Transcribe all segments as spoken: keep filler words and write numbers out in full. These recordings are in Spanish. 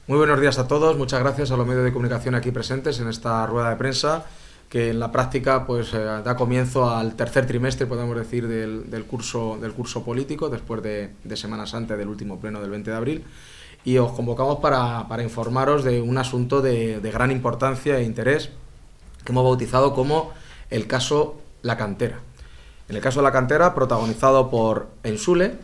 Muy buenos días a todos, muchas gracias a los medios de comunicación aquí presentes en esta rueda de prensa que en la práctica pues eh, da comienzo al tercer trimestre, podemos decir, del, del, curso, del curso político después de, de Semana Santa del último pleno del veinte de abril, y os convocamos para, para informaros de un asunto de, de gran importancia e interés que hemos bautizado como el caso La Cantera. En el caso de La Cantera, protagonizado por Ensule.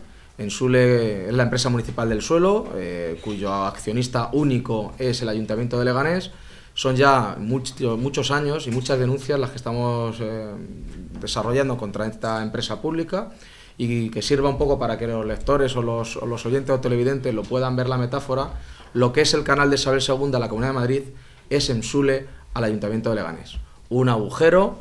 Ensule es la empresa municipal del suelo, eh, cuyo accionista único es el Ayuntamiento de Leganés. Son ya mucho, muchos años y muchas denuncias las que estamos eh, desarrollando contra esta empresa pública, y que sirva un poco para que los lectores o los, o los oyentes o televidentes lo puedan ver la metáfora. Lo que es el canal de Isabel segunda a la Comunidad de Madrid es Ensule al Ayuntamiento de Leganés. Un agujero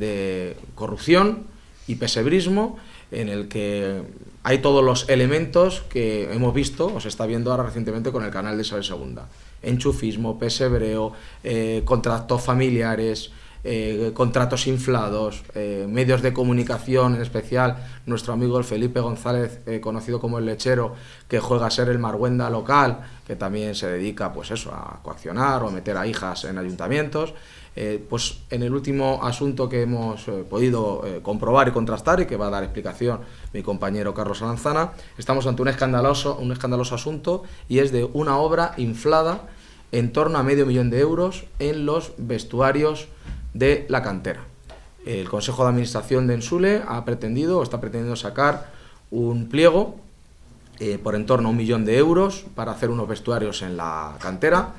de corrupción y pesebrismo en el que hay todos los elementos que hemos visto, o se está viendo ahora recientemente con el canal de Isabel segunda. Enchufismo, pesebreo, eh, contratos familiares, eh, contratos inflados, eh, medios de comunicación, en especial nuestro amigo el Felipe González, eh, conocido como el Lechero, que juega a ser el Marguenda local, que también se dedica pues eso, a coaccionar o a meter a hijas en ayuntamientos. Eh, pues en el último asunto que hemos eh, podido eh, comprobar y contrastar, y que va a dar explicación mi compañero Carlos Alanzana, estamos ante un escandaloso, un escandaloso asunto, y es de una obra inflada en torno a medio millón de euros en los vestuarios de La Cantera. El Consejo de Administración de Ensule ha pretendido o está pretendiendo sacar un pliego eh, por en torno a un millón de euros para hacer unos vestuarios en La Cantera.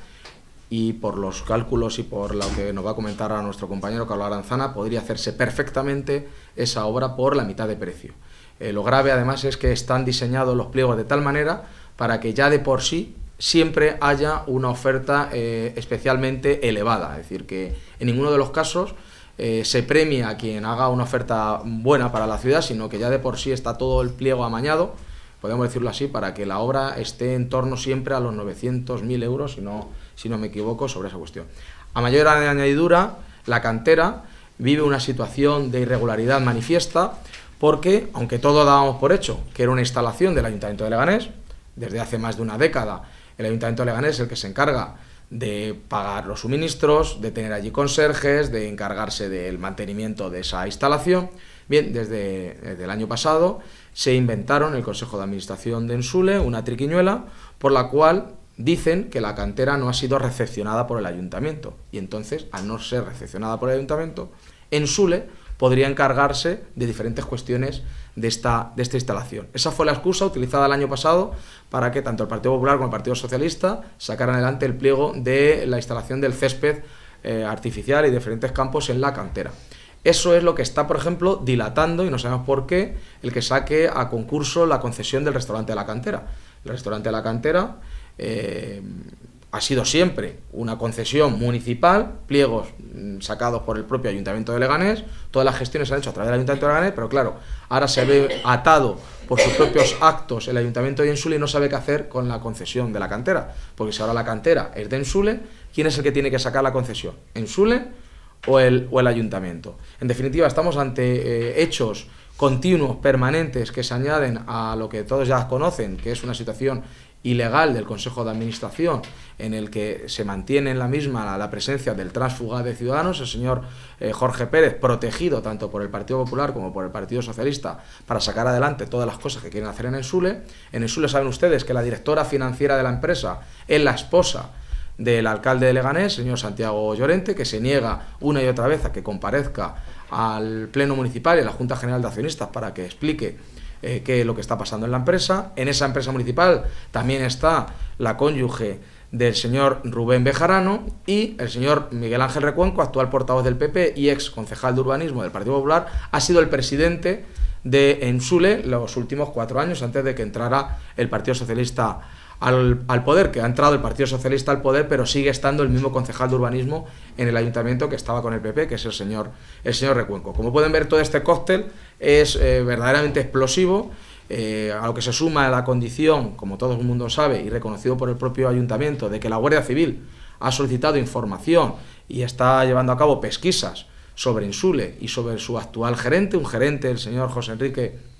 Y por los cálculos y por lo que nos va a comentar a nuestro compañero Carlos Aranzana, podría hacerse perfectamente esa obra por la mitad de precio. Eh, lo grave además es que están diseñados los pliegos de tal manera para que ya de por sí siempre haya una oferta eh, especialmente elevada, es decir, que en ninguno de los casos eh, se premia a quien haga una oferta buena para la ciudad, sino que ya de por sí está todo el pliego amañado, podemos decirlo así, para que la obra esté en torno siempre a los novecientos mil euros, si no, si no me equivoco, sobre esa cuestión. A mayor añadidura, La Cantera vive una situación de irregularidad manifiesta, porque, aunque todo dábamos por hecho que era una instalación del Ayuntamiento de Leganés, desde hace más de una década el Ayuntamiento de Leganés es el que se encarga de pagar los suministros, de tener allí conserjes, de encargarse del mantenimiento de esa instalación. Bien, desde, desde el año pasado se inventaron, el Consejo de Administración de Ensule, una triquiñuela por la cual dicen que La Cantera no ha sido recepcionada por el Ayuntamiento, y entonces, al no ser recepcionada por el Ayuntamiento, Ensule podría encargarse de diferentes cuestiones de esta, de esta instalación. Esa fue la excusa utilizada el año pasado para que tanto el Partido Popular como el Partido Socialista sacaran adelante el pliego de la instalación del césped eh, artificial y de diferentes campos en La Cantera. Eso es lo que está, por ejemplo, dilatando, y no sabemos por qué, el que saque a concurso la concesión del restaurante de La Cantera. El restaurante de La Cantera eh, ha sido siempre una concesión municipal, pliegos sacados por el propio Ayuntamiento de Leganés, todas las gestiones se han hecho a través del Ayuntamiento de Leganés, pero claro, ahora se ve atado por sus propios actos el Ayuntamiento de Ensule y no sabe qué hacer con la concesión de La Cantera, porque si ahora La Cantera es de Ensule, ¿quién es el que tiene que sacar la concesión? ¿Ensule o el, o el Ayuntamiento? En definitiva, estamos ante eh, hechos continuos, permanentes, que se añaden a lo que todos ya conocen, que es una situación ilegal del Consejo de Administración, en el que se mantiene en la misma la, la presencia del tránsfuga de Ciudadanos, el señor eh, Jorge Pérez, protegido tanto por el Partido Popular como por el Partido Socialista para sacar adelante todas las cosas que quieren hacer en Ensule. En Ensule saben ustedes que la directora financiera de la empresa es la esposa del alcalde de Leganés, señor Santiago Llorente, que se niega una y otra vez a que comparezca al Pleno Municipal y a la Junta General de Accionistas para que explique Eh, qué es lo que está pasando en la empresa. En esa empresa municipal también está la cónyuge del señor Rubén Bejarano y el señor Miguel Ángel Recuenco, actual portavoz del P P y ex concejal de urbanismo del Partido Popular, ha sido el presidente de Ensule los últimos cuatro años antes de que entrara el Partido Socialista al, al poder, que ha entrado el Partido Socialista al poder, pero sigue estando el mismo concejal de urbanismo en el ayuntamiento que estaba con el P P, que es el señor, el señor Recuenco. Como pueden ver, todo este cóctel es eh, verdaderamente explosivo, eh, a lo que se suma la condición, como todo el mundo sabe, y reconocido por el propio ayuntamiento, de que la Guardia Civil ha solicitado información y está llevando a cabo pesquisas sobre Ensule y sobre su actual gerente, un gerente, el señor José Enrique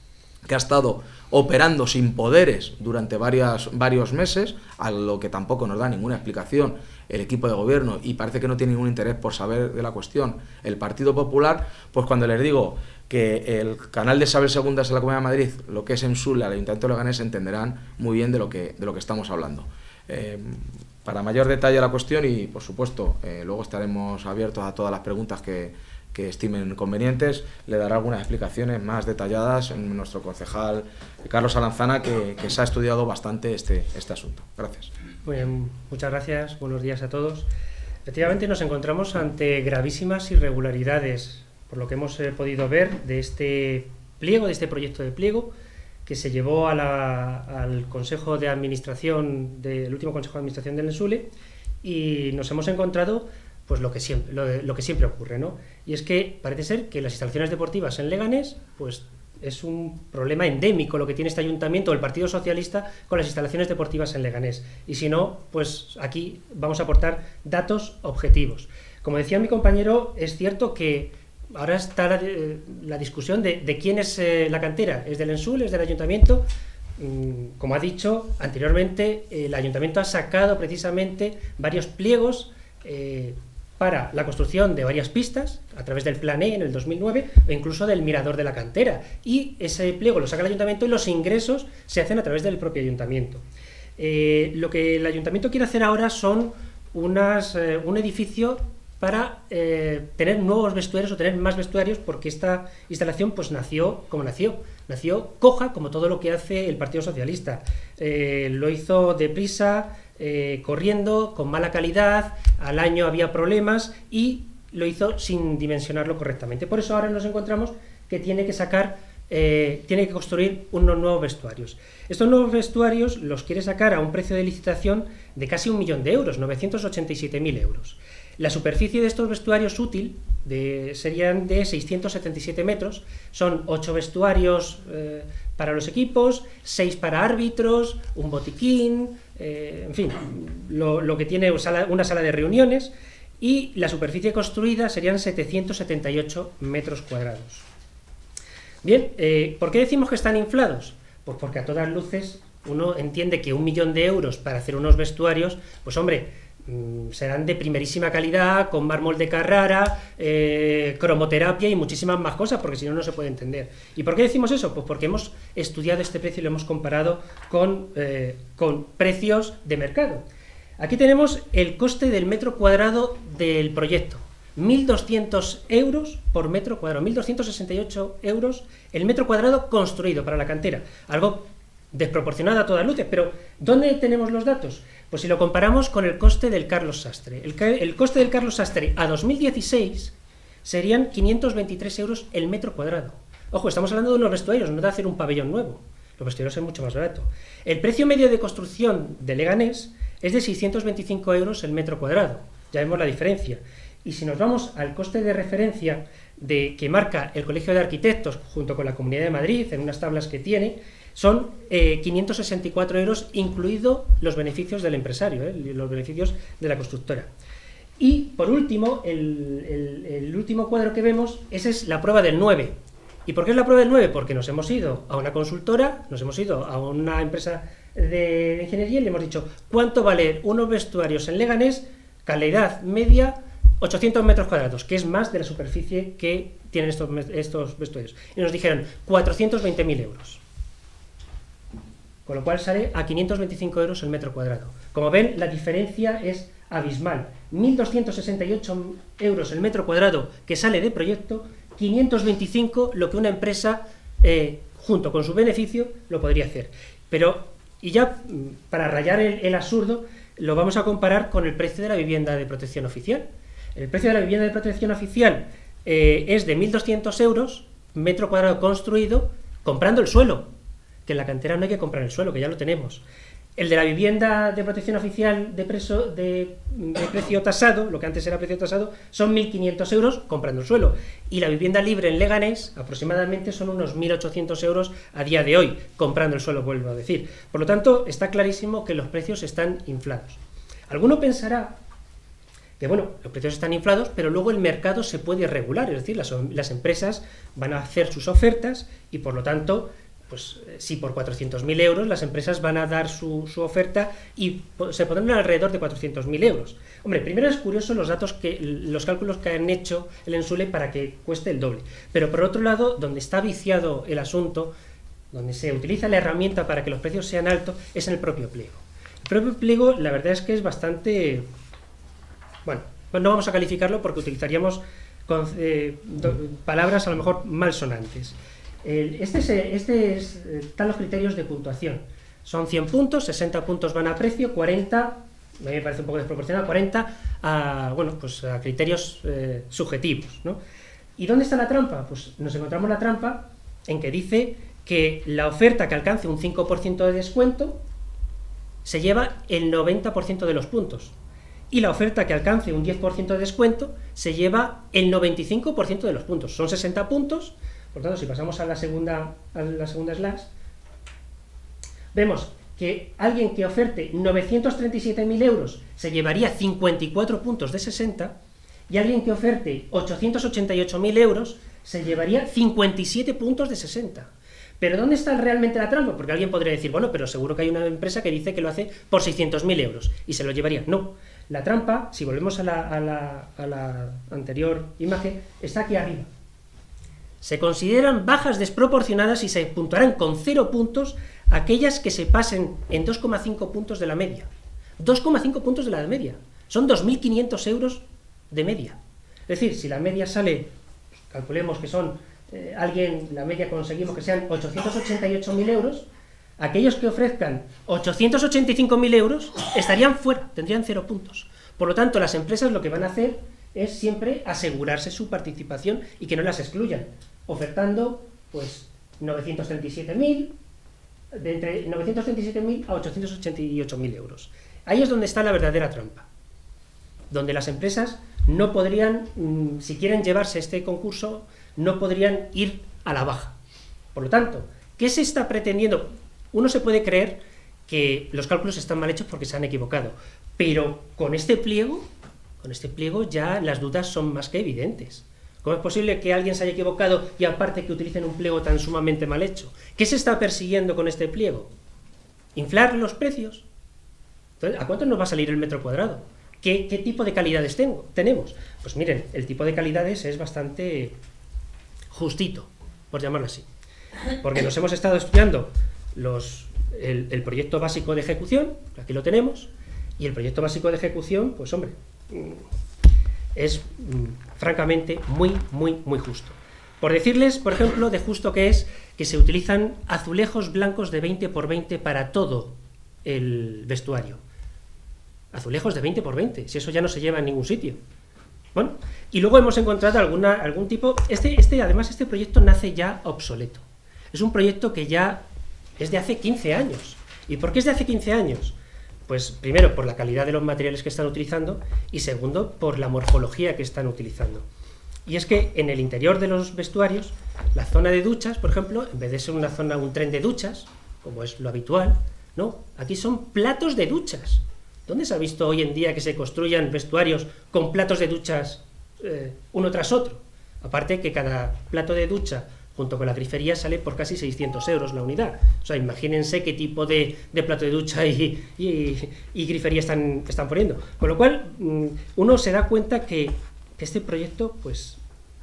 que ha estado operando sin poderes durante varias, varios meses, a lo que tampoco nos da ninguna explicación el equipo de gobierno y parece que no tiene ningún interés por saber de la cuestión el Partido Popular, pues cuando les digo que el canal de Isabel segunda es en la Comunidad de Madrid, lo que es EMSUL, el Ayuntamiento de Leganés, entenderán muy bien de lo que, de lo que estamos hablando. Eh, para mayor detalle la cuestión y, por supuesto, eh, luego estaremos abiertos a todas las preguntas que, que estimen convenientes, le dará algunas explicaciones más detalladas en nuestro concejal Carlos Alanzana, que, que se ha estudiado bastante este, este asunto. Gracias. Muy bien, muchas gracias, buenos días a todos. Efectivamente nos encontramos ante gravísimas irregularidades, por lo que hemos eh, podido ver de este pliego, de este proyecto de pliego, que se llevó a la, al Consejo de Administración, del último Consejo de Administración del ENSULE, y nos hemos encontrado pues lo que siempre, lo, lo que siempre ocurre, ¿no? Y es que parece ser que las instalaciones deportivas en Leganés, pues es un problema endémico lo que tiene este ayuntamiento o el Partido Socialista con las instalaciones deportivas en Leganés. Y si no, pues aquí vamos a aportar datos objetivos. Como decía mi compañero, es cierto que ahora está la, la discusión de, de quién es eh, la cantera. ¿Es del ENSUL? ¿Es del ayuntamiento? Mm, como ha dicho anteriormente, el ayuntamiento ha sacado precisamente varios pliegos eh, para la construcción de varias pistas a través del Plan E en el dos mil nueve o incluso del mirador de la cantera, y ese pliego lo saca el ayuntamiento y los ingresos se hacen a través del propio ayuntamiento. Eh, lo que el ayuntamiento quiere hacer ahora son unas, eh, un edificio para eh, tener nuevos vestuarios o tener más vestuarios, porque esta instalación pues nació como nació, nació coja como todo lo que hace el Partido Socialista. Eh, lo hizo deprisa, Eh, corriendo, con mala calidad, al año había problemas y lo hizo sin dimensionarlo correctamente. Por eso ahora nos encontramos que tiene que sacar, eh, tiene que construir unos nuevos vestuarios. Estos nuevos vestuarios los quiere sacar a un precio de licitación de casi un millón de euros, novecientos ochenta y siete mil euros. La superficie de estos vestuarios útil de, serían de seiscientos setenta y siete metros, son ocho vestuarios eh, para los equipos, seis para árbitros, un botiquín, eh, en fin, lo, lo que tiene una sala de reuniones, y la superficie construida serían setecientos setenta y ocho metros cuadrados. Bien, eh, ¿por qué decimos que están inflados? Pues porque a todas luces uno entiende que un millón de euros para hacer unos vestuarios, pues hombre, serán de primerísima calidad, con mármol de Carrara, eh, cromoterapia y muchísimas más cosas, porque si no, no se puede entender. ¿Y por qué decimos eso? Pues porque hemos estudiado este precio y lo hemos comparado con, eh, con precios de mercado. Aquí tenemos el coste del metro cuadrado del proyecto, mil doscientos euros por metro cuadrado, mil doscientos sesenta y ocho euros el metro cuadrado construido para la cantera, algo desproporcionado a todas luces, pero ¿dónde tenemos los datos? Pues si lo comparamos con el coste del Carlos Sastre. El, el coste del Carlos Sastre a dos mil dieciséis serían quinientos veintitrés euros el metro cuadrado. Ojo, estamos hablando de unos vestuarios, no de hacer un pabellón nuevo. Los vestuarios son mucho más barato. El precio medio de construcción de Leganés es de seiscientos veinticinco euros el metro cuadrado. Ya vemos la diferencia. Y si nos vamos al coste de referencia de, que marca el Colegio de Arquitectos junto con la Comunidad de Madrid en unas tablas que tiene, son eh, quinientos sesenta y cuatro euros, incluido los beneficios del empresario, eh, los beneficios de la constructora. Y por último, el, el, el último cuadro que vemos, esa es la prueba del nueve. ¿Y por qué es la prueba del nueve? Porque nos hemos ido a una consultora, nos hemos ido a una empresa de ingeniería y le hemos dicho ¿cuánto vale unos vestuarios en Leganés, calidad media, ochocientos metros cuadrados, que es más de la superficie que tienen estos, estos vestuarios? Y nos dijeron cuatrocientos veinte mil euros. Con lo cual sale a quinientos veinticinco euros el metro cuadrado. Como ven, la diferencia es abismal. mil doscientos sesenta y ocho euros el metro cuadrado que sale de proyecto, quinientos veinticinco lo que una empresa, eh, junto con su beneficio, lo podría hacer. Pero, y ya para rayar el, el absurdo, lo vamos a comparar con el precio de la vivienda de protección oficial. El precio de la vivienda de protección oficial eh, es de mil doscientos euros, metro cuadrado construido, comprando el suelo, que en la cantera no hay que comprar el suelo, que ya lo tenemos. El de la vivienda de protección oficial de, preso, de, de precio tasado, lo que antes era precio tasado, son mil quinientos euros comprando el suelo. Y la vivienda libre en Leganés aproximadamente son unos mil ochocientos euros a día de hoy, comprando el suelo, vuelvo a decir. Por lo tanto, está clarísimo que los precios están inflados. Alguno pensará que, bueno, los precios están inflados, pero luego el mercado se puede regular, es decir, las, las empresas van a hacer sus ofertas y, por lo tanto, pues si por cuatrocientos mil euros las empresas van a dar su, su oferta y se pondrán alrededor de cuatrocientos mil euros. Hombre, primero es curioso los datos que, los cálculos que han hecho el Ensule para que cueste el doble. Pero por otro lado, donde está viciado el asunto, donde se utiliza la herramienta para que los precios sean altos, es en el propio pliego. El propio pliego, la verdad es que es bastante... Bueno, pues no vamos a calificarlo porque utilizaríamos con, eh, do, palabras a lo mejor malsonantes. El, este es, este es, están los criterios de puntuación. Son cien puntos, sesenta puntos van a precio, cuarenta, a mí me parece un poco desproporcionado, cuarenta a, bueno, pues a criterios eh, subjetivos, ¿no? ¿Y dónde está la trampa? Pues nos encontramos la trampa en que dice que la oferta que alcance un cinco por ciento de descuento se lleva el noventa por ciento de los puntos. Y la oferta que alcance un diez por ciento de descuento se lleva el noventa y cinco por ciento de los puntos. Son sesenta puntos, por tanto, si pasamos a la segunda, a la segunda slash, vemos que alguien que oferte novecientos treinta y siete mil euros se llevaría cincuenta y cuatro puntos de sesenta, y alguien que oferte ochocientos ochenta y ocho mil euros se llevaría cincuenta y siete puntos de sesenta. ¿Pero dónde está realmente la trampa? Porque alguien podría decir, bueno, pero seguro que hay una empresa que dice que lo hace por seiscientos mil euros y se lo llevaría. No, la trampa, si volvemos a la, a la, a la anterior imagen, está aquí arriba. Se consideran bajas desproporcionadas y se puntuarán con cero puntos aquellas que se pasen en dos coma cinco puntos de la media. dos coma cinco puntos de la media. Son dos mil quinientos euros de media. Es decir, si la media sale, calculemos que son, eh, alguien, la media conseguimos que sean ochocientos ochenta y ocho mil euros, aquellos que ofrezcan ochocientos ochenta y cinco mil euros estarían fuera, tendrían cero puntos. Por lo tanto, las empresas lo que van a hacer es siempre asegurarse su participación y que no las excluyan, ofertando pues novecientos treinta y siete mil, de entre novecientos treinta y siete mil a ochocientos ochenta y ocho mil euros. Ahí es donde está la verdadera trampa, donde las empresas no podrían, mmm, si quieren llevarse este concurso, no podrían ir a la baja. Por lo tanto, ¿qué se está pretendiendo? Uno se puede creer que los cálculos están mal hechos porque se han equivocado, pero con este pliego, con este pliego ya las dudas son más que evidentes. ¿Cómo es posible que alguien se haya equivocado y aparte que utilicen un pliego tan sumamente mal hecho? ¿Qué se está persiguiendo con este pliego? ¿Inflar los precios? Entonces, ¿a cuánto nos va a salir el metro cuadrado? ¿Qué, qué tipo de calidades tengo, tenemos? Pues miren, el tipo de calidades es bastante justito, por llamarlo así. Porque nos hemos estado estudiando los, el, el proyecto básico de ejecución, aquí lo tenemos, y el proyecto básico de ejecución, pues hombre, es mm, francamente muy, muy, muy justo. Por decirles, por ejemplo, de justo que es que se utilizan azulejos blancos de veinte por veinte para todo el vestuario. Azulejos de veinte por veinte, si eso ya no se lleva en ningún sitio. Bueno, y luego hemos encontrado alguna, algún tipo... Este, este, además, este proyecto nace ya obsoleto. Es un proyecto que ya es de hace quince años. ¿Y por qué es de hace quince años? Pues primero, por la calidad de los materiales que están utilizando y segundo, por la morfología que están utilizando. Y es que en el interior de los vestuarios, la zona de duchas, por ejemplo, en vez de ser una zona, un tren de duchas, como es lo habitual, no, aquí son platos de duchas. ¿Dónde se ha visto hoy en día que se construyan vestuarios con platos de duchas eh, uno tras otro? Aparte que cada plato de ducha junto con la grifería sale por casi seiscientos euros la unidad. O sea, imagínense qué tipo de, de plato de ducha y, y, y grifería están, están poniendo. Con lo cual, uno se da cuenta que, que este proyecto, pues,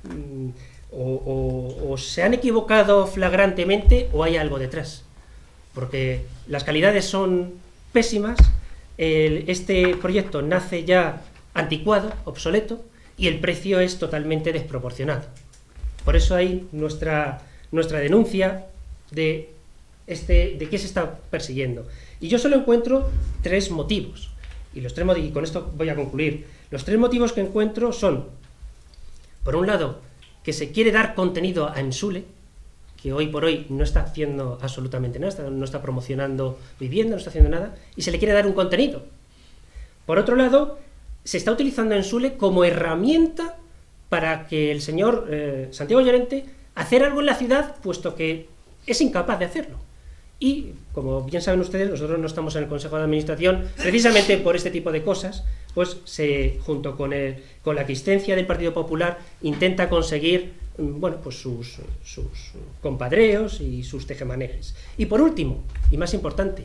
o, o, o se han equivocado flagrantemente o hay algo detrás. Porque las calidades son pésimas, el, este proyecto nace ya anticuado, obsoleto, y el precio es totalmente desproporcionado. Por eso hay nuestra, nuestra denuncia de, este, de qué se está persiguiendo. Y yo solo encuentro tres motivos. Y, los tres, y con esto voy a concluir. Los tres motivos que encuentro son, por un lado, que se quiere dar contenido a Ensule, que hoy por hoy no está haciendo absolutamente nada, no está promocionando vivienda, no está haciendo nada, y se le quiere dar un contenido. Por otro lado, se está utilizando Ensule como herramienta para que el señor eh, Santiago Llorente hacer algo en la ciudad, puesto que es incapaz de hacerlo. Y, como bien saben ustedes, nosotros no estamos en el Consejo de Administración, precisamente por este tipo de cosas, pues se, junto con, el, con la aquiescencia del Partido Popular, intenta conseguir bueno, pues sus, sus compadreos y sus tejemanejes. Y por último, y más importante,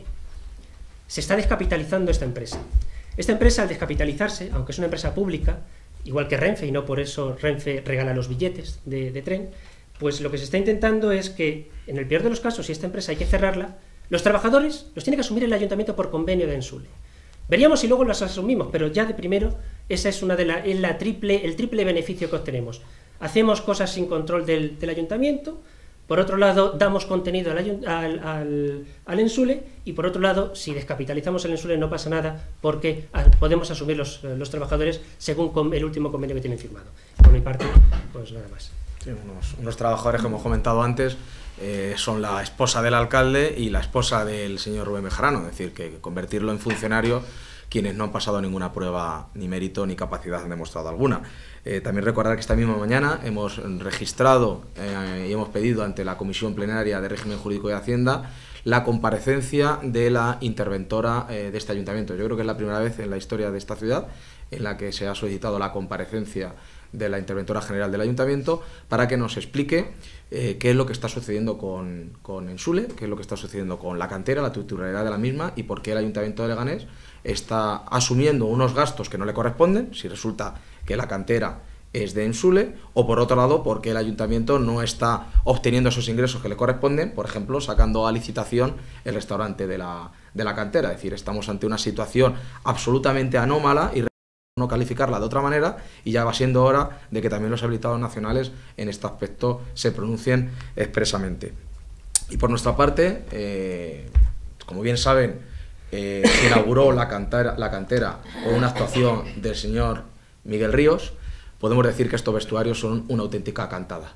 se está descapitalizando esta empresa. Esta empresa, al descapitalizarse, aunque es una empresa pública, igual que Renfe, y no por eso Renfe regala los billetes de, de tren, pues lo que se está intentando es que, en el peor de los casos, si esta empresa hay que cerrarla, los trabajadores los tiene que asumir el ayuntamiento por convenio de Ensule. Veríamos si luego los asumimos, pero ya de primero, esa es una de la, es la triple, el triple beneficio que obtenemos. Hacemos cosas sin control del, del ayuntamiento, por otro lado, damos contenido al, al, al, al Ensule, y por otro lado, si descapitalizamos el Ensule no pasa nada, porque podemos asumir los, los trabajadores según el último convenio que tienen firmado. Por mi parte, pues nada más. Sí, unos, unos trabajadores que hemos comentado antes eh, son la esposa del alcalde y la esposa del señor Rubén Bejarano, es decir, que convertirlo en funcionario quienes no han pasado ninguna prueba, ni mérito, ni capacidad han demostrado alguna. Eh, también recordar que esta misma mañana hemos registrado eh, y hemos pedido ante la Comisión Plenaria de Régimen Jurídico de Hacienda la comparecencia de la interventora eh, de este ayuntamiento. Yo creo que es la primera vez en la historia de esta ciudad en la que se ha solicitado la comparecencia de la interventora general del ayuntamiento para que nos explique eh, qué es lo que está sucediendo con, con Ensule, qué es lo que está sucediendo con la cantera, la titularidad de la misma y por qué el ayuntamiento de Leganés está asumiendo unos gastos que no le corresponden, si resulta que la cantera es de Ensule, o por otro lado porque el ayuntamiento no está obteniendo esos ingresos que le corresponden, por ejemplo, sacando a licitación el restaurante de la, de la cantera. Es decir, estamos ante una situación absolutamente anómala y no calificarla de otra manera, y ya va siendo hora de que también los habilitados nacionales en este aspecto se pronuncien expresamente. Y por nuestra parte, eh, como bien saben, eh, se inauguró la cantera, la cantera con una actuación del señor Miguel Ríos. Podemos decir que estos vestuarios son una auténtica cantada.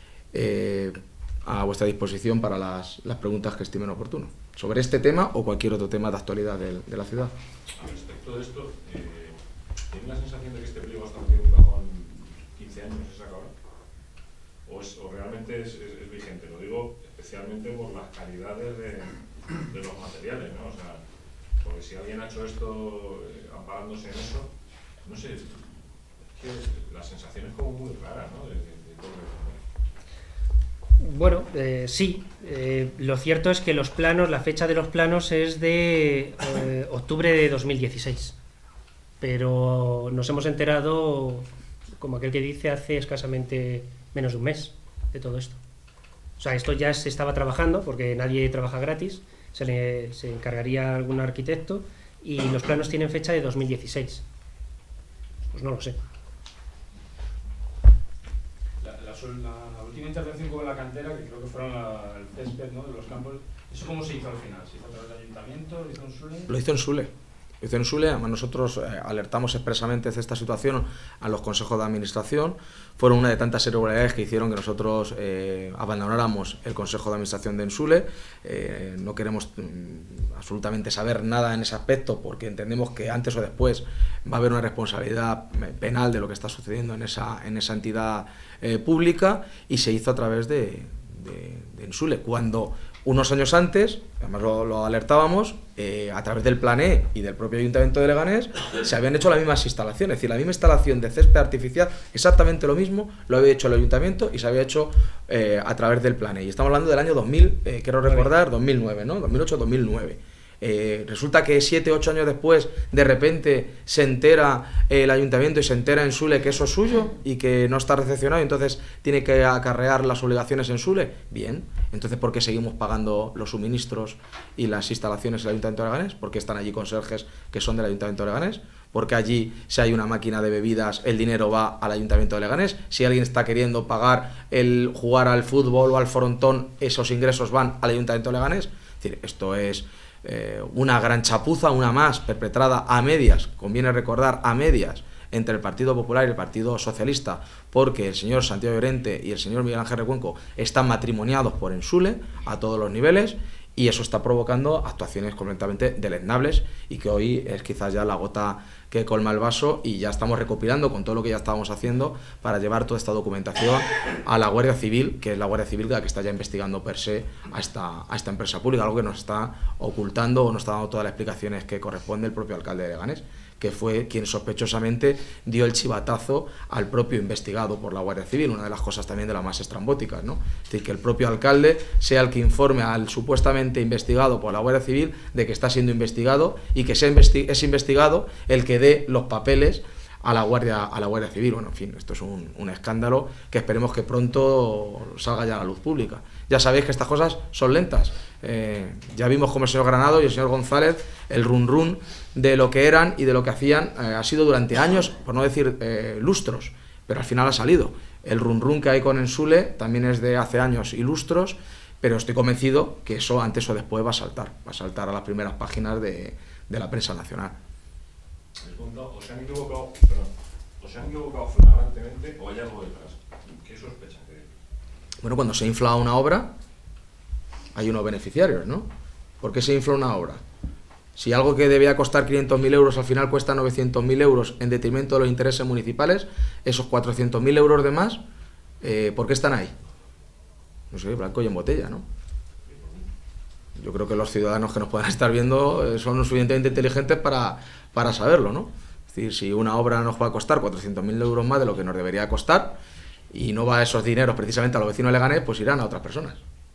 Eh, a vuestra disposición para las, las preguntas que estimen oportuno, sobre este tema o cualquier otro tema de actualidad de, de la ciudad. Respecto de esto, eh... ¿tiene la sensación de que este pliego está metido en un cajón quince años y se acaba? ¿O, es, o realmente es, es, es vigente? Lo digo especialmente por las calidades de, de los materiales, ¿no? O sea, porque si alguien ha hecho esto eh, amparándose en eso, no sé, es que la sensación es como muy rara, ¿no? De, de, de todo el... Bueno, eh, sí. Eh, lo cierto es que los planos, la fecha de los planos es de eh, octubre de dos mil dieciséis. Pero nos hemos enterado, como aquel que dice, hace escasamente menos de un mes de todo esto. O sea, esto ya se estaba trabajando, porque nadie trabaja gratis, se le se encargaría algún arquitecto, y los planos tienen fecha de dos mil dieciséis. Pues no lo sé. La, la, la, la última intervención con la cantera, que creo que fueron la, el césped, ¿no?, de los campos, ¿eso cómo se hizo al final? ¿Se hizo a través del ayuntamiento? ¿Lo hizo Ensule? Lo hizo Ensule. Hizo Ensule, además nosotros eh, alertamos expresamente de esta situación a los consejos de administración. Fueron una de tantas irregularidades que hicieron que nosotros eh, abandonáramos el consejo de administración de Ensule. Eh, no queremos mm, absolutamente saber nada en ese aspecto, porque entendemos que antes o después va a haber una responsabilidad penal de lo que está sucediendo en esa, en esa entidad eh, pública, y se hizo a través de, de, de Ensule, cuando unos años antes, además lo, lo alertábamos, eh, a través del Plan E y del propio Ayuntamiento de Leganés, se habían hecho las mismas instalaciones, es decir, la misma instalación de césped artificial, exactamente lo mismo, lo había hecho el Ayuntamiento y se había hecho eh, a través del Plan E. Y estamos hablando del año dos mil, eh, quiero recordar, dos mil nueve, ¿no? dos mil ocho dos mil nueve. Eh, resulta que siete, ocho años después, de repente se entera eh, el ayuntamiento y se entera Ensule que eso es suyo y que no está recepcionado, y entonces tiene que acarrear las obligaciones Ensule. Bien, entonces ¿por qué seguimos pagando los suministros y las instalaciones del Ayuntamiento de Leganés? ¿Por qué están allí conserjes que son del Ayuntamiento de Leganés? Porque allí, si hay una máquina de bebidas, el dinero va al Ayuntamiento de Leganés. Si alguien está queriendo pagar el jugar al fútbol o al frontón, esos ingresos van al Ayuntamiento de Leganés. Es decir, esto es Eh, una gran chapuza, una más, perpetrada a medias, conviene recordar, a medias, entre el Partido Popular y el Partido Socialista, porque el señor Santiago Llorente y el señor Miguel Ángel Recuenco están matrimoniados por Ensule a todos los niveles, y eso está provocando actuaciones completamente deleznables, y que hoy es quizás ya la gota que colma el vaso, y ya estamos recopilando con todo lo que ya estábamos haciendo para llevar toda esta documentación a la Guardia Civil, que es la Guardia Civil la que está ya investigando per se a esta, a esta empresa pública, algo que nos está ocultando o nos está dando todas las explicaciones que corresponde el propio alcalde de Leganés, que fue quien sospechosamente dio el chivatazo al propio investigado por la Guardia Civil, una de las cosas también de las más estrambóticas, ¿no? Es decir, que el propio alcalde sea el que informe al supuestamente investigado por la Guardia Civil de que está siendo investigado y que sea investi- es investigado el que dé los papeles a la Guardia, a la Guardia Civil. Bueno, en fin, esto es un, un escándalo que esperemos que pronto salga ya a la luz pública. Ya sabéis que estas cosas son lentas. Eh, ya vimos como el señor Granado y el señor González, el run run de lo que eran y de lo que hacían eh, ha sido durante años, por no decir eh, lustros, pero al final ha salido. El run run que hay con Ensule también es de hace años y lustros, pero estoy convencido que eso antes o después va a saltar, va a saltar a las primeras páginas de, de la prensa nacional. ¿O se han equivocado, perdón, o se han equivocado flagrantemente o hay algo detrás? ¿Qué sospechan? Bueno, cuando se infla una obra, hay unos beneficiarios, ¿no? ¿Por qué se infla una obra? Si algo que debía costar quinientos mil euros al final cuesta novecientos mil euros en detrimento de los intereses municipales, esos cuatrocientos mil euros de más, eh, ¿por qué están ahí? No sé, blanco y en botella, ¿no? Yo creo que los ciudadanos que nos puedan estar viendo eh, son lo suficientemente inteligentes para, para saberlo, ¿no? Es decir, si una obra nos va a costar cuatrocientos mil euros más de lo que nos debería costar y no va esos dineros precisamente a los vecinos de Leganés, pues irán a otras personas.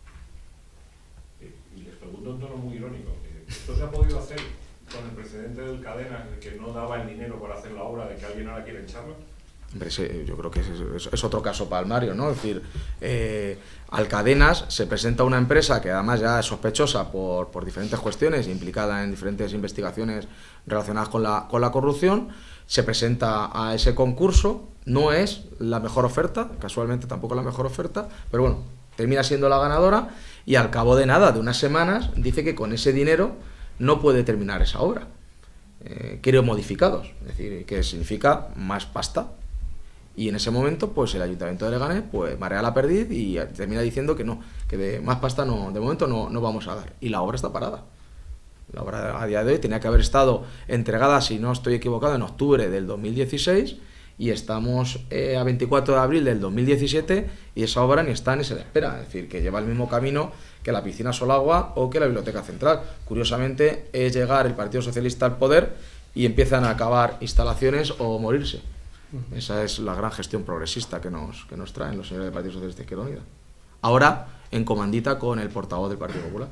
Y les pregunto en tono muy irónico, ¿esto se ha podido hacer con el precedente del Cadena, que no daba el dinero para hacer la obra, de que alguien ahora quiere echarlo? Hombre, ese, yo creo que es, es, es otro caso palmario, ¿no? Es decir, eh, Alcadenas se presenta una empresa que además ya es sospechosa por, por diferentes cuestiones, implicada en diferentes investigaciones relacionadas con la, con la corrupción, se presenta a ese concurso, no es la mejor oferta, casualmente tampoco la mejor oferta, pero bueno, termina siendo la ganadora y al cabo de nada, de unas semanas, dice que con ese dinero no puede terminar esa obra. Eh, quiere modificados, es decir, que significa más pasta. Y en ese momento, pues el Ayuntamiento de Leganés pues marea la perdiz y termina diciendo que no, que de más pasta no, de momento no, no vamos a dar. Y la obra está parada. La obra a día de hoy tenía que haber estado entregada, si no estoy equivocado, en octubre del dos mil dieciséis y estamos eh, a veinticuatro de abril del dos mil diecisiete y esa obra ni está ni se le espera. Es decir, que lleva el mismo camino que la piscina Solagua o que la Biblioteca Central. Curiosamente es llegar el Partido Socialista al poder y empiezan a acabar instalaciones o morirse. Esa es la gran gestión progresista que nos, que nos traen los señores del Partido Socialista Izquierda Unida. Ahora, en comandita con el portavoz del Partido Popular.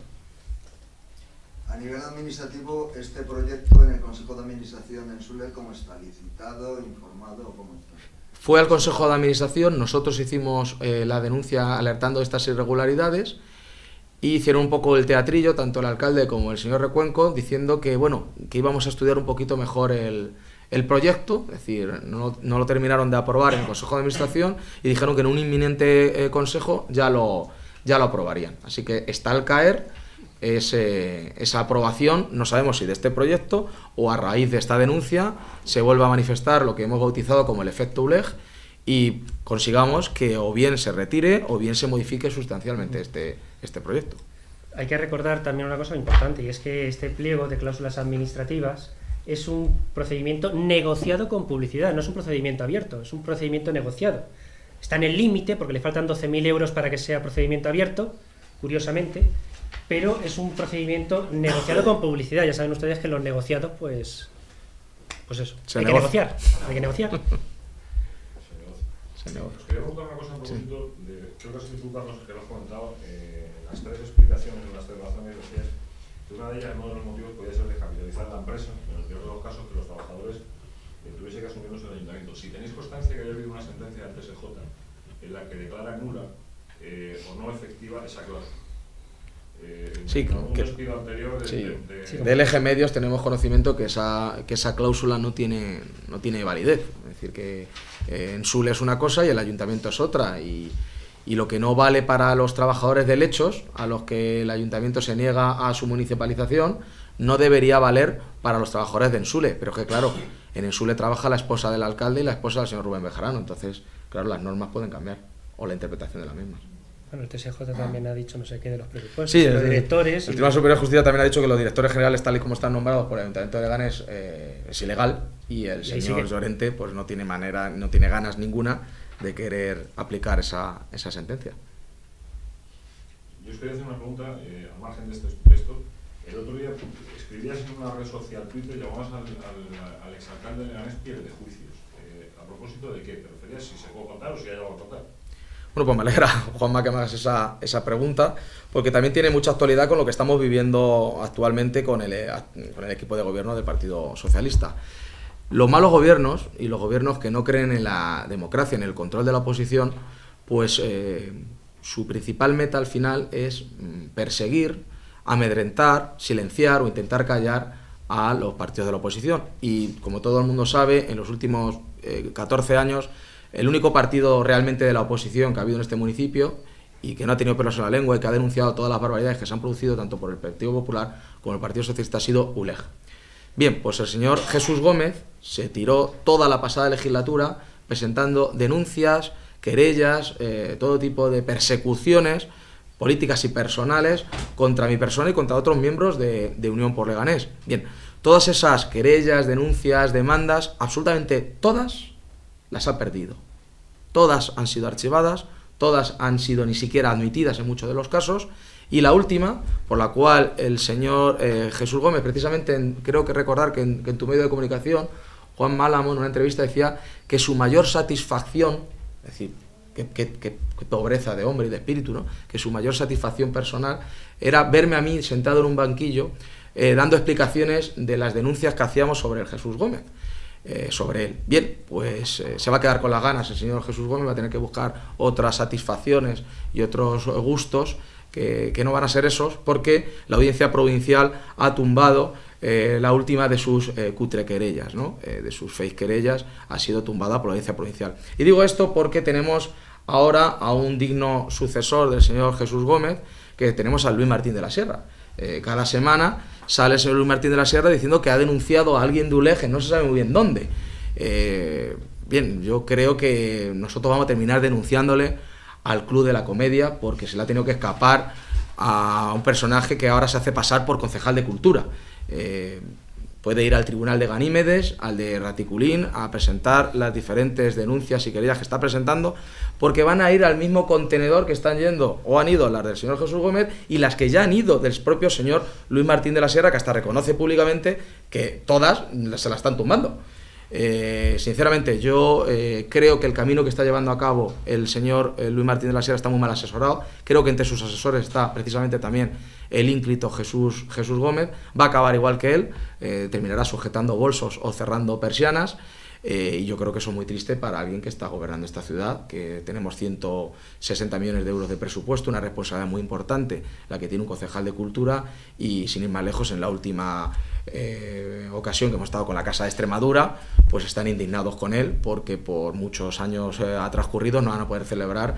A nivel administrativo, este proyecto en el Consejo de Administración de Ensule, ¿cómo está? ¿Licitado, informado o cómo está? Fue al Consejo de Administración, nosotros hicimos eh, la denuncia alertando de estas irregularidades y hicieron un poco el teatrillo, tanto el alcalde como el señor Recuenco, diciendo que, bueno, que íbamos a estudiar un poquito mejor el... el proyecto, es decir, no, no lo terminaron de aprobar en el Consejo de Administración y dijeron que en un inminente eh, consejo ya lo, ya lo aprobarían. Así que está al caer ese, esa aprobación, no sabemos si de este proyecto o a raíz de esta denuncia se vuelva a manifestar lo que hemos bautizado como el efecto U L E G y consigamos que o bien se retire o bien se modifique sustancialmente este, este proyecto. Hay que recordar también una cosa importante y es que este pliego de cláusulas administrativas es un procedimiento negociado con publicidad, no es un procedimiento abierto, es un procedimiento negociado. Está en el límite, porque le faltan doce mil euros para que sea procedimiento abierto, curiosamente, pero es un procedimiento negociado con publicidad. Ya saben ustedes que los negociados, pues, pues eso, Se hay negocia. que negociar, hay que negociar. Se negocia. Os quería preguntar una cosa un poquito, de, creo que has dicho, Carlos, que lo has comentado, eh, en las tres explicaciones, en las tres razones, decías que una de ellas, uno de los motivos podía ser descapitalizar la empresa, en el peor de los casos que los trabajadores eh, tuviese que asumirlos el ayuntamiento. Si tenéis constancia que haya habido una sentencia del T S J en la que declara nula eh, o no efectiva esa cláusula. Eh, Sí, en algún que, despido anterior de, sí. de, de, Sí. Del Eje Medios tenemos conocimiento que esa, que esa cláusula no tiene, no tiene validez. Es decir, que eh, Ensule es una cosa y el ayuntamiento es otra. Y, y lo que no vale para los trabajadores de lechos, a los que el ayuntamiento se niega a su municipalización, no debería valer para los trabajadores de Ensule. Pero que claro, en Ensule trabaja la esposa del alcalde y la esposa del señor Rubén Bejarano. Entonces, claro, las normas pueden cambiar, o la interpretación de las mismas. Bueno, el T S J también ha dicho no sé qué de los presupuestos, Sí, los el, directores... el y... Tribunal Superior de Justicia también ha dicho que los directores generales, tal y como están nombrados por el Ayuntamiento de Leganés, eh, es ilegal, y el Y ahí señor sigue. Llorente pues no tiene manera, no tiene ganas ninguna de querer aplicar esa, esa sentencia. Yo os quería hacer una pregunta, eh, al margen de, este, de esto. El otro día escribías en una red social, Twitter, llamabas al, al, al exalcalde de Leganés pierde juicios. Eh, ¿A propósito de qué te referías? Si se puede contar o si hay algo a contar. Bueno, pues me alegra, Juanma, que me hagas esa, esa pregunta, porque también tiene mucha actualidad con lo que estamos viviendo actualmente con el, con el equipo de gobierno del Partido Socialista. Los malos gobiernos y los gobiernos que no creen en la democracia, en el control de la oposición, pues eh, su principal meta al final es perseguir, amedrentar, silenciar o intentar callar a los partidos de la oposición. Y como todo el mundo sabe, en los últimos eh, catorce años, el único partido realmente de la oposición que ha habido en este municipio y que no ha tenido pelos en la lengua y que ha denunciado todas las barbaridades que se han producido tanto por el Partido Popular como el Partido Socialista ha sido U L E G. Bien, pues el señor Jesús Gómez se tiró toda la pasada legislatura presentando denuncias, querellas, eh, todo tipo de persecuciones políticas y personales contra mi persona y contra otros miembros de, de Unión por Leganés. Bien, todas esas querellas, denuncias, demandas, absolutamente todas las ha perdido. Todas han sido archivadas, todas han sido ni siquiera admitidas en muchos de los casos, y la última, por la cual el señor eh, Jesús Gómez, precisamente en, creo que recordar que en, que en tu medio de comunicación, Juan Málamo en una entrevista decía que su mayor satisfacción, es decir, qué, qué, qué, qué pobreza de hombre y de espíritu, ¿no?, que su mayor satisfacción personal era verme a mí sentado en un banquillo eh, dando explicaciones de las denuncias que hacíamos sobre el Jesús Gómez. Eh, sobre él. Bien, pues eh, se va a quedar con las ganas el señor Jesús Gómez, va a tener que buscar otras satisfacciones y otros gustos que, que no van a ser esos, porque la audiencia provincial ha tumbado eh, la última de sus eh, cutre querellas, ¿no? eh, de sus fake querellas, ha sido tumbada por la audiencia provincial. Y digo esto porque tenemos ahora a un digno sucesor del señor Jesús Gómez, que tenemos a Luis Martín de la Sierra. Eh, cada semana sale el señor Luis Martín de la Sierra diciendo que ha denunciado a alguien de U L E G, no se sabe muy bien dónde. Eh, bien, yo creo que nosotros vamos a terminar denunciándole al Club de la Comedia porque se le ha tenido que escapar a un personaje que ahora se hace pasar por concejal de Cultura. Eh, puede ir al Tribunal de Ganímedes, al de Raticulín, a presentar las diferentes denuncias y querellas que está presentando, porque van a ir al mismo contenedor que están yendo, o han ido las del señor Jesús Gómez, y las que ya han ido del propio señor Luis Martín de la Sierra, que hasta reconoce públicamente que todas se la están tumbando. Eh, sinceramente, yo eh, creo que el camino que está llevando a cabo el señor eh, Luis Martín de la Sierra está muy mal asesorado. Creo que entre sus asesores está precisamente también el ínclito Jesús, Jesús Gómez. Va a acabar igual que él, eh, terminará sujetando bolsos o cerrando persianas. Eh, y yo creo que eso es muy triste para alguien que está gobernando esta ciudad, que tenemos ciento sesenta millones de euros de presupuesto, una responsabilidad muy importante, la que tiene un concejal de Cultura, y sin ir más lejos, en la última eh, ocasión que hemos estado con la Casa de Extremadura, pues están indignados con él, porque por muchos años eh, ha transcurrido no van a poder celebrar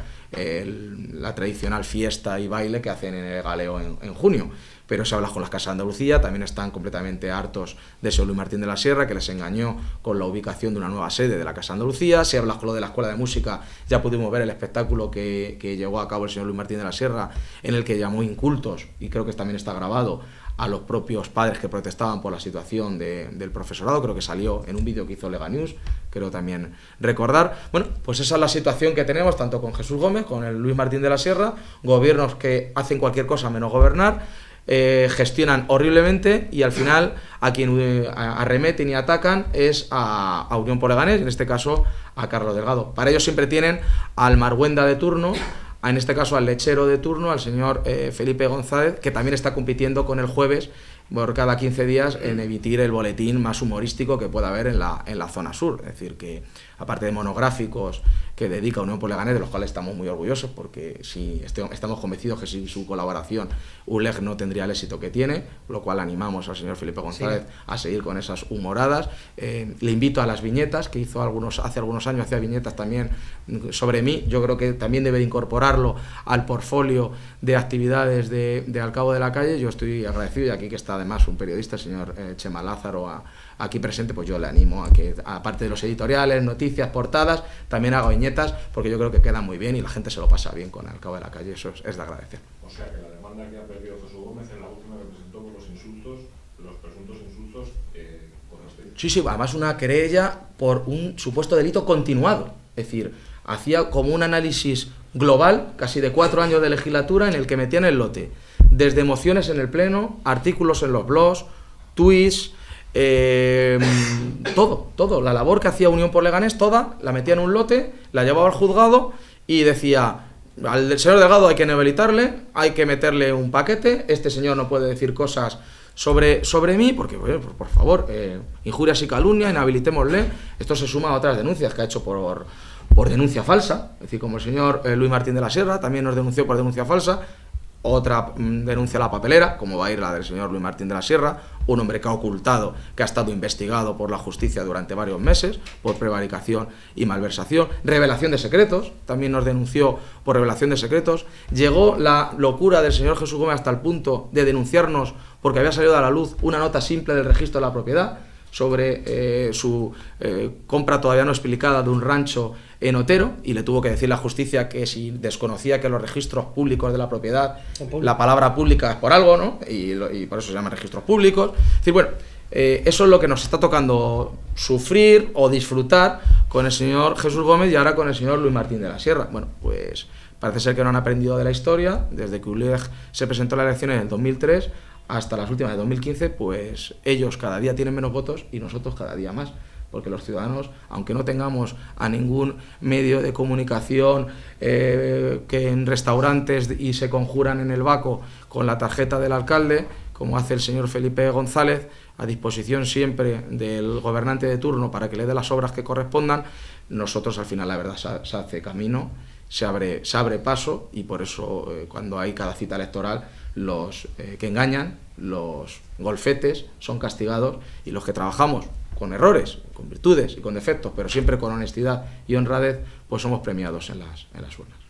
el, la tradicional fiesta y baile que hacen en el Galeo en, en junio. Pero se habla con las Casas de Andalucía, también están completamente hartos de ese Luis Martín de la Sierra, que les engañó con la ubicación de una nueva sede de la Casa de Andalucía. Se habla con lo de la Escuela de Música, ya pudimos ver el espectáculo que, que llevó a cabo el señor Luis Martín de la Sierra, en el que llamó incultos, y creo que también está grabado, a los propios padres que protestaban por la situación de, del profesorado. Creo que salió en un vídeo que hizo Lega News, creo también recordar. Bueno, pues esa es la situación que tenemos, tanto con Jesús Gómez, con el Luis Martín de la Sierra, gobiernos que hacen cualquier cosa menos gobernar. Eh, gestionan horriblemente, y al final a quien eh, arremeten y atacan es a, a Unión por Leganés, en este caso a Carlos Delgado. Para ellos siempre tienen al Marguenda de turno, a, en este caso al lechero de turno, al señor eh, Felipe González, que también está compitiendo con el Jueves por cada quince días en emitir el boletín más humorístico que pueda haber en la, en la zona sur. Es decir, que aparte de monográficos que dedica Unión por Leganés, de los cuales estamos muy orgullosos, porque si estamos convencidos que sin su colaboración U L E G no tendría el éxito que tiene, lo cual animamos al señor Felipe González sí. a seguir con esas humoradas. Eh, le invito a las viñetas, que hizo algunos, hace algunos años, hacía viñetas también sobre mí. Yo creo que también debe incorporarlo al portfolio de actividades de, de Al Cabo de la Calle. Yo estoy agradecido, y aquí que está además un periodista, el señor eh, Chema Lázaro, a, aquí presente, pues yo le animo a que, aparte de los editoriales, noticias, portadas, también haga viñetas, porque yo creo que quedan muy bien y la gente se lo pasa bien con Al Cabo de la Calle. Eso es, es de agradecer. O sea que la demanda que ha perdido Jesús Gómez en la última que presentó por los insultos, los presuntos insultos, eh, con este... Sí, sí, además una querella por un supuesto delito continuado. Es decir, hacía como un análisis global, casi de cuatro años de legislatura, en el que metían el lote desde mociones en el Pleno, artículos en los blogs, tweets, eh, todo, todo. La labor que hacía Unión por Leganés, toda, la metía en un lote, la llevaba al juzgado y decía, al señor Delgado hay que inhabilitarle, hay que meterle un paquete, este señor no puede decir cosas sobre, sobre mí, porque, bueno, por, por favor, eh, injurias y calumnia, inhabilitémosle. Esto se suma a otras denuncias que ha hecho por, por denuncia falsa, es decir, como el señor eh, Luis Martín de la Sierra también nos denunció por denuncia falsa. Otra mm, denuncia a la papelera, como va a ir la del señor Luis Martín de la Sierra, un hombre que ha ocultado, que ha estado investigado por la justicia durante varios meses, por prevaricación y malversación. Revelación de secretos, también nos denunció por revelación de secretos. Llegó la locura del señor Jesús Gómez hasta el punto de denunciarnos porque había salido a la luz una nota simple del registro de la propiedad sobre eh, su eh, compra todavía no explicada de un rancho en Otero, y le tuvo que decir la justicia que si desconocía que los registros públicos de la propiedad, la palabra pública es por algo, ¿no? Y, lo, y por eso se llaman registros públicos. Es decir, bueno, eh, eso es lo que nos está tocando sufrir o disfrutar con el señor Jesús Gómez y ahora con el señor Luis Martín de la Sierra. Bueno, pues parece ser que no han aprendido de la historia. Desde que U L E G se presentó a las elecciones en el dos mil tres hasta las últimas de dos mil quince, pues ellos cada día tienen menos votos y nosotros cada día más, porque los ciudadanos, aunque no tengamos a ningún medio de comunicación eh, que en restaurantes y se conjuran en el Baco con la tarjeta del alcalde, como hace el señor Felipe González, a disposición siempre del gobernante de turno para que le dé las obras que correspondan, nosotros al final la verdad se, se hace camino, se abre, se abre paso, y por eso eh, cuando hay cada cita electoral, los eh, que engañan, los golfetes son castigados, y los que trabajamos con errores, con virtudes y con defectos, pero siempre con honestidad y honradez, pues somos premiados en las, en las urnas.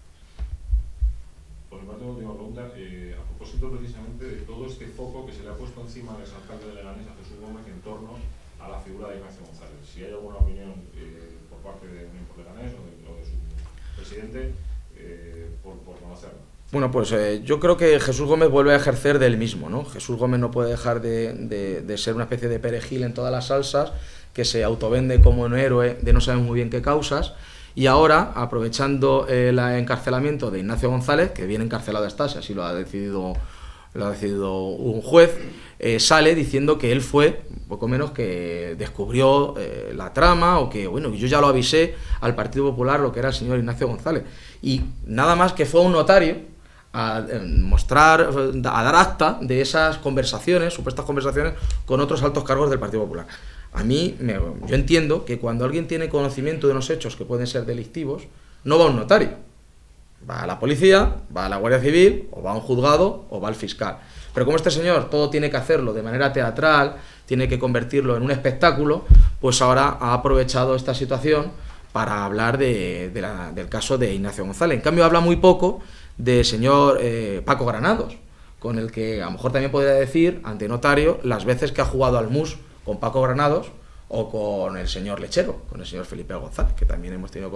Por mi parte, una última pregunta, eh, a propósito precisamente de todo este foco que se le ha puesto encima al exalcalde de Leganés, a Jesús Gómez, en torno a la figura de Ignacio González. Si hay alguna opinión eh, por parte de Unión por Leganés o de, o de su presidente, eh, por, por conocerlo. Bueno, pues eh, yo creo que Jesús Gómez vuelve a ejercer del mismo, ¿no? Jesús Gómez no puede dejar de, de, de ser una especie de perejil en todas las salsas, que se autovende como un héroe de no sabemos muy bien qué causas, y ahora, aprovechando el encarcelamiento de Ignacio González, que bien encarcelado está, si así lo ha decidido, lo ha decidido un juez, eh, sale diciendo que él fue, poco menos, que descubrió eh, la trama, o que, bueno, yo ya lo avisé al Partido Popular, lo que era el señor Ignacio González, y nada más que fue un notario a mostrar, a dar acta de esas conversaciones, supuestas conversaciones, con otros altos cargos del Partido Popular. A mí, me, yo entiendo que cuando alguien tiene conocimiento de unos hechos que pueden ser delictivos, no va a un notario, va a la policía, va a la Guardia Civil, o va a un juzgado, o va al fiscal. Pero como este señor todo tiene que hacerlo de manera teatral, tiene que convertirlo en un espectáculo, pues ahora ha aprovechado esta situación para hablar de, de la, del caso de Ignacio González. En cambio, habla muy poco del señor eh, Paco Granados, con el que a lo mejor también podría decir, ante notario, las veces que ha jugado al mus con Paco Granados o con el señor Lechero, con el señor Felipe González, que también hemos tenido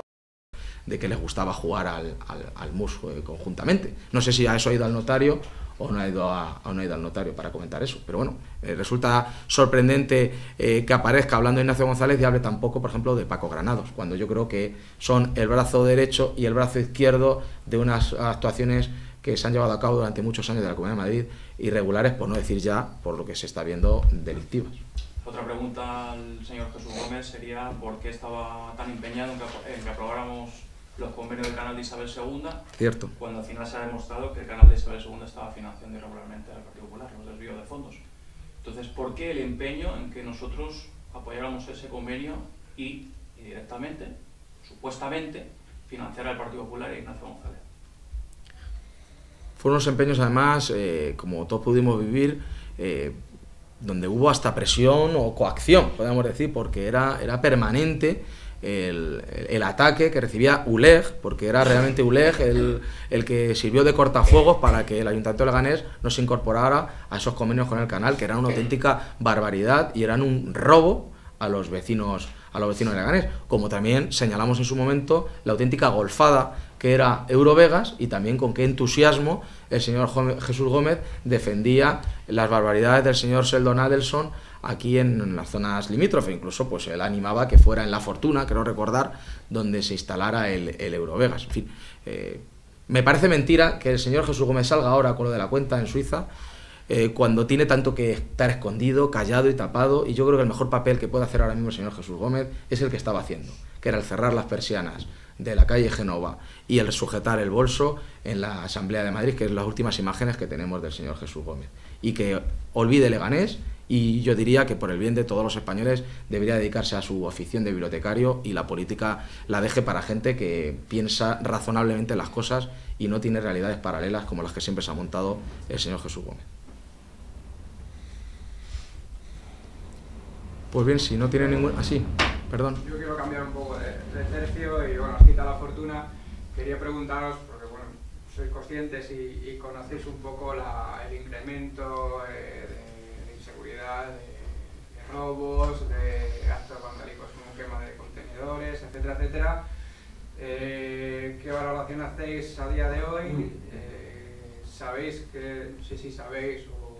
de que les gustaba jugar al, al, al mus eh, conjuntamente. No sé si a eso ha ido al notario o no ha ido, a, o no ha ido al notario para comentar eso, pero bueno, eh, resulta sorprendente eh, que aparezca hablando de Ignacio González y hable tampoco, por ejemplo, de Paco Granados, cuando yo creo que son el brazo derecho y el brazo izquierdo de unas actuaciones que se han llevado a cabo durante muchos años de la Comunidad de Madrid, irregulares, por no decir ya, por lo que se está viendo, delictivas. Otra pregunta al señor Jesús Gómez sería por qué estaba tan empeñado en que, en que aprobáramos los convenios del canal de Isabel segunda, Cierto. Cuando al final se ha demostrado que el canal de Isabel segunda estaba financiando irregularmente al Partido Popular, los desvíos de fondos. Entonces, ¿por qué el empeño en que nosotros apoyáramos ese convenio y, y directamente, supuestamente, financiar al Partido Popular e Ignacio González? Fueron unos empeños, además, eh, como todos pudimos vivir, eh, donde hubo hasta presión o coacción, podemos decir, porque era, era permanente el, el ataque que recibía U L E G, porque era realmente U L E G el, el que sirvió de cortafuegos para que el Ayuntamiento de Leganés no se incorporara a esos convenios con el canal, que eran una auténtica barbaridad y eran un robo a los vecinos, a los vecinos de Leganés, como también señalamos en su momento la auténtica golfada que era Eurovegas, y también con qué entusiasmo el señor Jesús Gómez defendía las barbaridades del señor Sheldon Adelson aquí en, en las zonas limítrofes. Incluso pues él animaba que fuera en La Fortuna, creo recordar, donde se instalara el, el Eurovegas. En fin, eh, Me parece mentira que el señor Jesús Gómez salga ahora con lo de la cuenta en Suiza, eh, cuando tiene tanto que estar escondido, callado y tapado, y yo creo que el mejor papel que puede hacer ahora mismo el señor Jesús Gómez es el que estaba haciendo, que era el cerrar las persianas de la calle Génova y el sujetar el bolso en la Asamblea de Madrid, que es las últimas imágenes que tenemos del señor Jesús Gómez, y que olvide Leganés. Y yo diría que por el bien de todos los españoles debería dedicarse a su afición de bibliotecario y la política la deje para gente que piensa razonablemente las cosas y no tiene realidades paralelas como las que siempre se ha montado el señor Jesús Gómez. Pues bien, si no tiene ningún... Así, ah, perdón. Yo quiero cambiar un poco de, de tercio y bueno, os quita la fortuna. Quería preguntaros, porque bueno, sois conscientes y, y conocéis un poco la, el incremento eh, de seguridad, de, de robos, de actos vandálicos como quema de contenedores, etcétera, etcétera. Eh, ¿Qué valoración hacéis a día de hoy? Eh, ¿Sabéis que, no sé si sabéis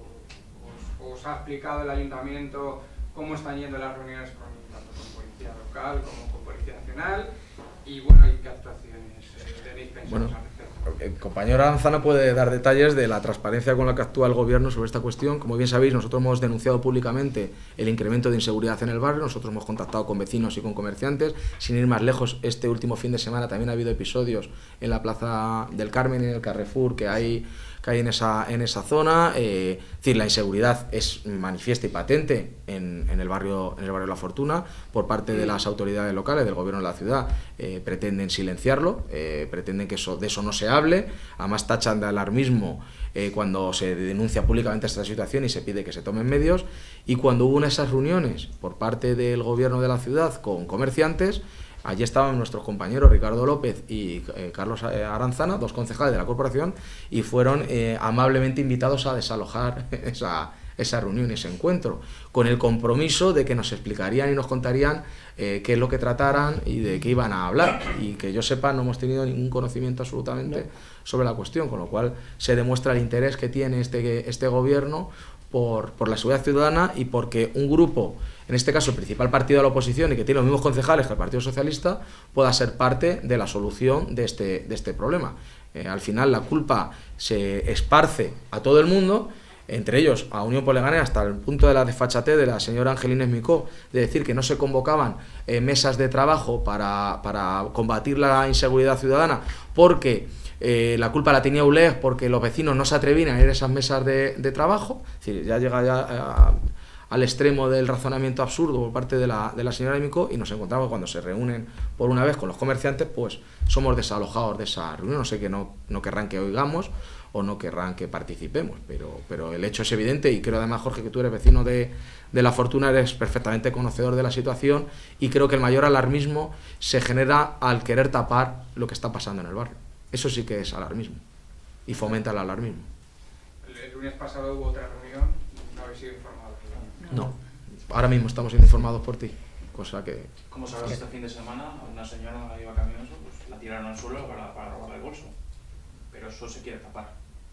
o os, os ha explicado el ayuntamiento cómo están yendo las reuniones con, tanto con policía local como con policía nacional? Y bueno, ¿y qué actuaciones eh, tenéis pensadas bueno, al respecto? El compañero Aranzana puede dar detalles de la transparencia con la que actúa el gobierno sobre esta cuestión. Como bien sabéis, nosotros hemos denunciado públicamente el incremento de inseguridad en el barrio, nosotros hemos contactado con vecinos y con comerciantes. Sin ir más lejos, este último fin de semana también ha habido episodios en la Plaza del Carmen y en el Carrefour que hay, que hay en, esa, en esa zona. Eh, es decir, la inseguridad es manifiesta y patente en, en, el barrio, en el barrio La Fortuna por parte de las autoridades locales, del gobierno de la ciudad. Eh, pretenden silenciarlo, eh, pretenden que eso, de eso no se hable, además tachan de alarmismo eh, cuando se denuncia públicamente esta situación y se pide que se tomen medios. Y cuando hubo esas reuniones por parte del gobierno de la ciudad con comerciantes, allí estaban nuestros compañeros Ricardo López y eh, Carlos Aranzana, dos concejales de la corporación, y fueron eh, amablemente invitados a desalojar esa, esa reunión y ese encuentro, con el compromiso de que nos explicarían y nos contarían eh, qué es lo que trataran y de qué iban a hablar. Y que yo sepa, no hemos tenido ningún conocimiento absolutamente no. sobre la cuestión, con lo cual se demuestra el interés que tiene este, este gobierno por, por la seguridad ciudadana y porque un grupo, en este caso el principal partido de la oposición y que tiene los mismos concejales que el Partido Socialista, pueda ser parte de la solución de este, de este problema. Eh, al final la culpa se esparce a todo el mundo, entre ellos a Unión por Leganés, hasta el punto de la desfachatez de la señora Angelina Esmicó, de decir que no se convocaban eh, mesas de trabajo para, para combatir la inseguridad ciudadana, porque eh, la culpa la tenía U L E G, porque los vecinos no se atrevían a ir a esas mesas de, de trabajo. Es decir, ya llega ya a, al extremo del razonamiento absurdo por parte de la, de la señora Esmicó, y nos encontramos cuando se reúnen por una vez con los comerciantes, pues somos desalojados de esa reunión. No sé que no, no querrán que oigamos o no querrán que participemos, pero, pero el hecho es evidente, y creo además, Jorge, que tú eres vecino de, de La Fortuna, eres perfectamente conocedor de la situación, y creo que el mayor alarmismo se genera al querer tapar lo que está pasando en el barrio. Eso sí que es alarmismo, y fomenta el alarmismo. El, el lunes pasado hubo otra reunión, no habéis sido informados. No, ahora mismo estamos siendo informados por ti, cosa que... Como sabrás, este fin de semana una señora iba camioneando, pues la tiraron al suelo para, para robarle el bolso, pero eso se quiere tapar.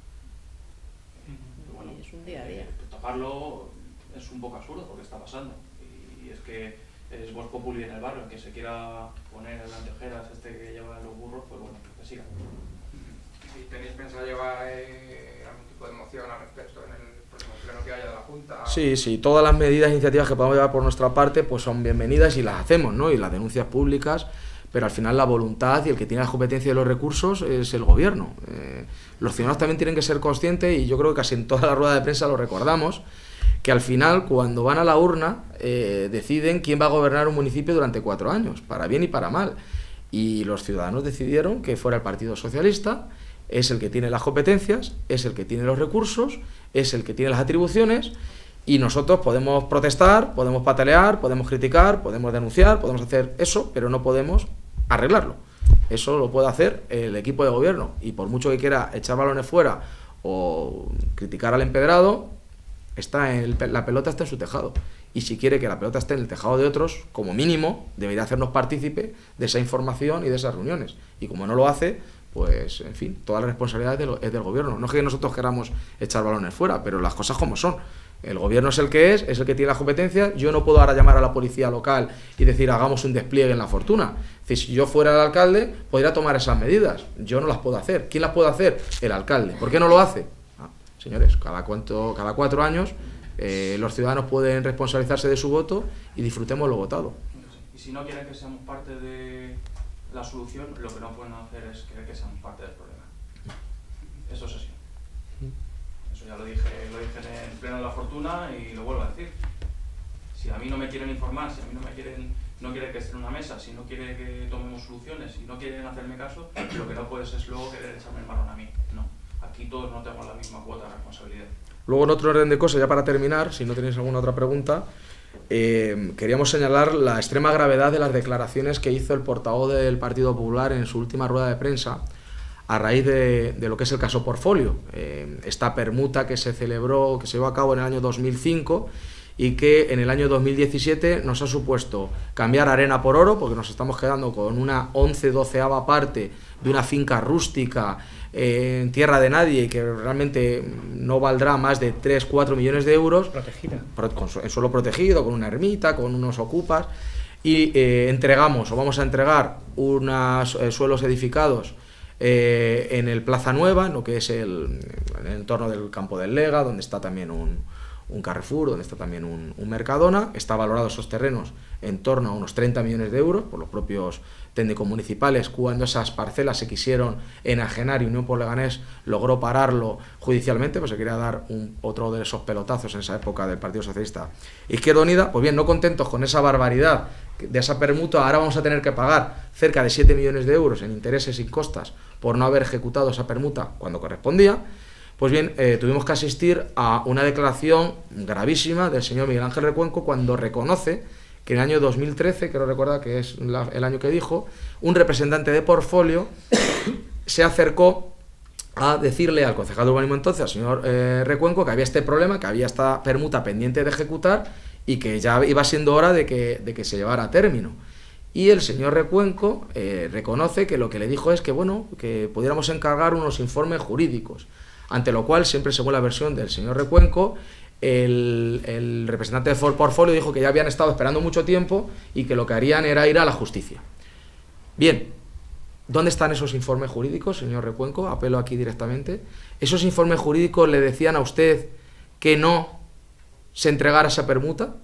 Bueno, es un día a día. Eh, taparlo es un poco absurdo porque está pasando, y es que es voz populi en el barrio, que se quiera poner el anteojeras este que lleva los burros, pues bueno, que siga. ¿Y tenéis pensado llevar eh, algún tipo de moción al respecto en el próximo pleno que haya de la Junta? Sí, sí, todas las medidas e iniciativas que podamos llevar por nuestra parte pues son bienvenidas y las hacemos, ¿no? Y las denuncias públicas, pero al final la voluntad y el que tiene la competencia de los recursos es el gobierno. Eh, los ciudadanos también tienen que ser conscientes, y yo creo que casi en toda la rueda de prensa lo recordamos, que al final cuando van a la urna eh, deciden quién va a gobernar un municipio durante cuatro años, para bien y para mal. Y los ciudadanos decidieron que fuera el Partido Socialista, es el que tiene las competencias, es el que tiene los recursos, es el que tiene las atribuciones, y nosotros podemos protestar, podemos patalear, podemos criticar, podemos denunciar, podemos hacer eso, pero no podemos arreglarlo. Eso lo puede hacer el equipo de gobierno, y por mucho que quiera echar balones fuera o criticar al empedrado, está en el, la pelota está en su tejado, y si quiere que la pelota esté en el tejado de otros, como mínimo debería hacernos partícipe de esa información y de esas reuniones, y como no lo hace, pues en fin, toda la responsabilidad es del, es del gobierno. No es que nosotros queramos echar balones fuera, pero las cosas como son. El gobierno es el que es, es el que tiene las competencias. Yo no puedo ahora llamar a la policía local y decir hagamos un despliegue en La Fortuna. Es decir, si yo fuera el alcalde, podría tomar esas medidas. Yo no las puedo hacer. ¿Quién las puede hacer? El alcalde. ¿Por qué no lo hace? Ah, señores, cada, cuanto, cada cuatro años eh, los ciudadanos pueden responsabilizarse de su voto y disfrutemos lo votado. Y si no quieren que seamos parte de la solución, lo que no pueden hacer es querer que seamos parte del problema. Eso es así. Eso ya lo dije, lo dije en el pleno de La Fortuna y lo vuelvo a decir. Si a mí no me quieren informar, si a mí no me quieren, no quieren que esté en una mesa, si no quieren que tomemos soluciones, si no quieren hacerme caso, lo que no puedes es luego querer echarme el marrón a mí. No, aquí todos no tenemos la misma cuota de responsabilidad. Luego, en otro orden de cosas, ya para terminar, si no tenéis alguna otra pregunta, eh, queríamos señalar la extrema gravedad de las declaraciones que hizo el portavoz del Partido Popular en su última rueda de prensa a raíz de, de lo que es el caso Portfolio, eh, esta permuta que se celebró, que se llevó a cabo en el año dos mil cinco y que en el año dos mil diecisiete nos ha supuesto cambiar arena por oro, porque nos estamos quedando con una once doceava parte de una finca rústica eh, en tierra de nadie, que realmente no valdrá más de tres cuatro millones de euros, Protegida. con, en suelo protegido, con una ermita, con unos ocupas, y eh, entregamos o vamos a entregar unos eh, suelos edificados eh, en el Plaza Nueva, en lo que es el, en el entorno del campo del Lega, donde está también un, un Carrefour, donde está también un, un Mercadona. Está valorado esos terrenos en torno a unos treinta millones de euros por los propios técnicos municipales. Cuando esas parcelas se quisieron enajenar y Unión por Leganés logró pararlo judicialmente, pues se quería dar un, otro de esos pelotazos en esa época del Partido Socialista Izquierda Unida. Pues bien, no contentos con esa barbaridad de esa permuta, ahora vamos a tener que pagar cerca de siete millones de euros en intereses y costas por no haber ejecutado esa permuta cuando correspondía. Pues bien, eh, tuvimos que asistir a una declaración gravísima del señor Miguel Ángel Recuenco cuando reconoce que en el año dos mil trece, creo recordar que es la, el año que dijo, un representante de Portfolio se acercó a decirle al concejal de urbanismo entonces, al señor eh, Recuenco, que había este problema, que había esta permuta pendiente de ejecutar y que ya iba siendo hora de que, de que se llevara a término. Y el señor Recuenco eh, reconoce que lo que le dijo es que, bueno, que pudiéramos encargar unos informes jurídicos, ante lo cual, siempre según la versión del señor Recuenco, el, el representante de Portfolio dijo que ya habían estado esperando mucho tiempo y que lo que harían era ir a la justicia. Bien, ¿dónde están esos informes jurídicos, señor Recuenco? Apelo aquí directamente. ¿Esos informes jurídicos le decían a usted que no se entregara esa permuta?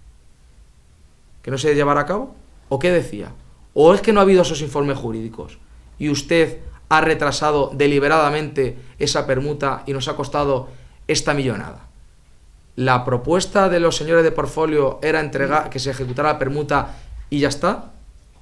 ¿Que no se llevara a cabo? ¿O qué decía? ¿O es que no ha habido esos informes jurídicos y usted ha retrasado deliberadamente esa permuta y nos ha costado esta millonada? ¿La propuesta de los señores de Portfolio era entregar, que se ejecutara la permuta y ya está?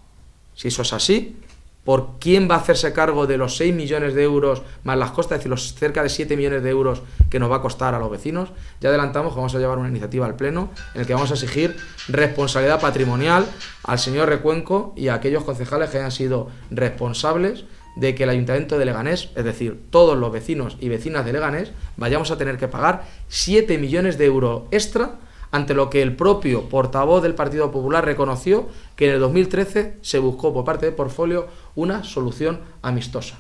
Si eso es así, ¿por quién va a hacerse cargo de los seis millones de euros más las costas, es decir, los cerca de siete millones de euros que nos va a costar a los vecinos? Ya adelantamos que vamos a llevar una iniciativa al Pleno en el que vamos a exigir responsabilidad patrimonial al señor Recuenco y a aquellos concejales que hayan sido responsables de que el Ayuntamiento de Leganés, es decir, todos los vecinos y vecinas de Leganés, vayamos a tener que pagar siete millones de euros extra, ante lo que el propio portavoz del Partido Popular reconoció que en el dos mil trece se buscó por parte de Portfolio una solución amistosa.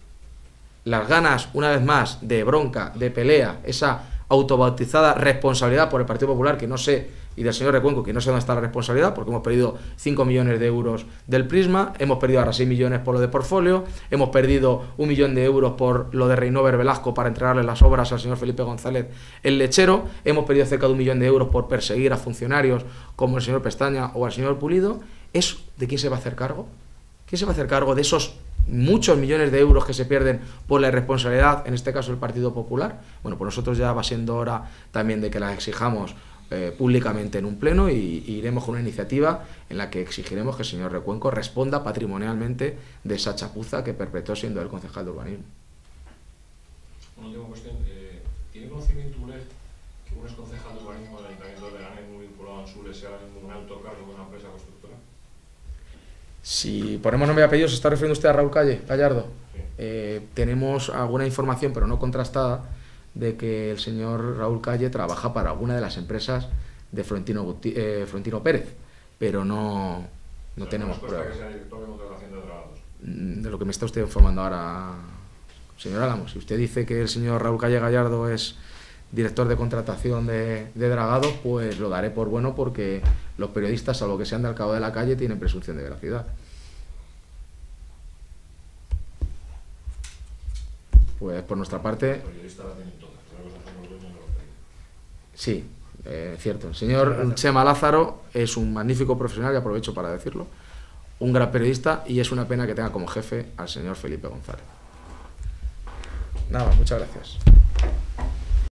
Las ganas, una vez más, de bronca, de pelea, esa autobautizada responsabilidad por el Partido Popular, que no sé, y del señor Recuenco, que no sé dónde está la responsabilidad, porque hemos perdido cinco millones de euros del Prisma, hemos perdido ahora seis millones por lo de Portfolio, hemos perdido un millón de euros por lo de Reinover Velasco para entregarle las obras al señor Felipe González el Lechero, hemos perdido cerca de un millón de euros por perseguir a funcionarios como el señor Pestaña o al señor Pulido. ¿Eso de quién se va a hacer cargo? ¿Quién se va a hacer cargo de esos muchos millones de euros que se pierden por la irresponsabilidad, en este caso el Partido Popular? Bueno, pues nosotros ya va siendo hora también de que las exijamos eh, públicamente en un pleno y, y iremos con una iniciativa en la que exigiremos que el señor Recuenco responda patrimonialmente de esa chapuza que perpetró siendo el concejal de urbanismo. Una última cuestión. Eh, ¿Tiene conocimiento U L E G que un exconcejal de urbanismo del Ayuntamiento de Leganés muy vinculado a Ansules sea ahora mismo un alto cargo de una empresa constructora? Si ponemos nombre y apellido, ¿se está refiriendo usted a Raúl Calle, Gallardo? Sí. Eh, tenemos alguna información, pero no contrastada, de que el señor Raúl Calle trabaja para alguna de las empresas de Florentino, Guti eh, Florentino Pérez, pero no, no tenemos pruebas. Que sea director de contratación de dragados. De lo que me está usted informando ahora, señor Álamos. Si usted dice que el señor Raúl Calle Gallardo es director de contratación de, de Dragados, pues lo daré por bueno, porque los periodistas, salvo que sean de al cabo de la calle, tienen presunción de veracidad. Pues por nuestra parte... Los periodistas la tienen todas, otra cosa son los dueños de los periodistas. Sí, eh, cierto. El señor Chema Lázaro es un magnífico profesional, y aprovecho para decirlo, un gran periodista, y es una pena que tenga como jefe al señor Felipe González. Nada, muchas gracias.